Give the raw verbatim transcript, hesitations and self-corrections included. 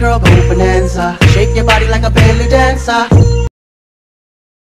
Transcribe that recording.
girl, go bonanza. Shake your body like a belly dancer.